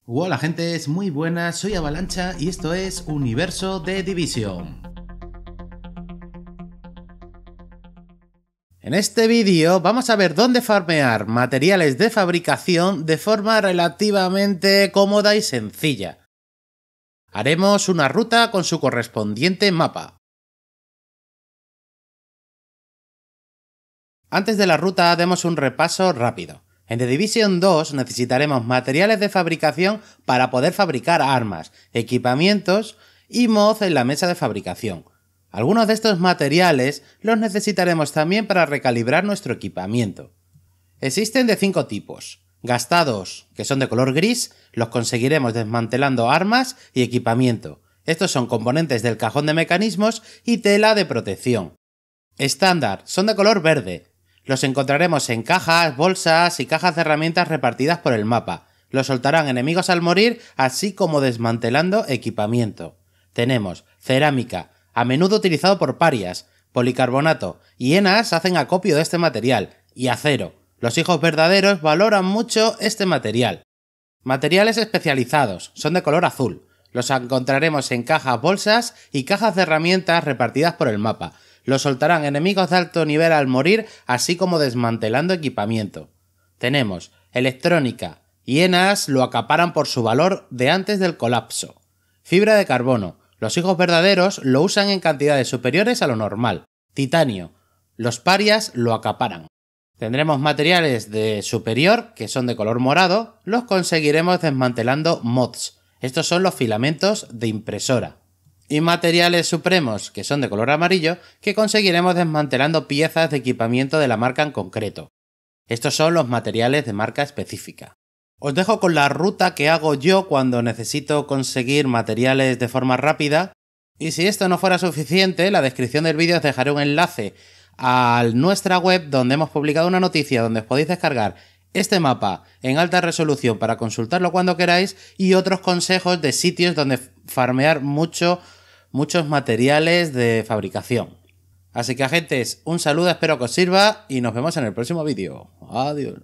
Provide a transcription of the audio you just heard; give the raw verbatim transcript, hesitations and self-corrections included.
Hola gente, es muy buena, soy Avalancha y esto es Universo de Division. En este vídeo vamos a ver dónde farmear materiales de fabricación de forma relativamente cómoda y sencilla. Haremos una ruta con su correspondiente mapa. Antes de la ruta demos un repaso rápido. En The Division dos necesitaremos materiales de fabricación para poder fabricar armas, equipamientos y mods en la mesa de fabricación. Algunos de estos materiales los necesitaremos también para recalibrar nuestro equipamiento. Existen de cinco tipos. Gastados, que son de color gris, los conseguiremos desmantelando armas y equipamiento. Estos son componentes del cajón de mecanismos y tela de protección. Estándar, son de color verde. Los encontraremos en cajas, bolsas y cajas de herramientas repartidas por el mapa. Los soltarán enemigos al morir, así como desmantelando equipamiento. Tenemos cerámica, a menudo utilizado por parias, policarbonato, hienas hacen acopio de este material, y acero. Los hijos verdaderos valoran mucho este material. Materiales especializados, son de color azul. Los encontraremos en cajas, bolsas y cajas de herramientas repartidas por el mapa. Los soltarán enemigos de alto nivel al morir, así como desmantelando equipamiento. Tenemos electrónica. Hienas lo acaparan por su valor de antes del colapso. Fibra de carbono. Los hijos verdaderos lo usan en cantidades superiores a lo normal. Titanio. Los parias lo acaparan. Tendremos materiales de superior, que son de color morado. Los conseguiremos desmantelando mods. Estos son los filamentos de impresora. Y materiales supremos, que son de color amarillo, que conseguiremos desmantelando piezas de equipamiento de la marca en concreto. Estos son los materiales de marca específica. Os dejo con la ruta que hago yo cuando necesito conseguir materiales de forma rápida, y si esto no fuera suficiente, en la descripción del vídeo os dejaré un enlace a nuestra web donde hemos publicado una noticia donde os podéis descargar este mapa en alta resolución para consultarlo cuando queráis y otros consejos de sitios donde farmear mucho, muchos materiales de fabricación. Así que agentes, un saludo, espero que os sirva y nos vemos en el próximo vídeo. Adiós.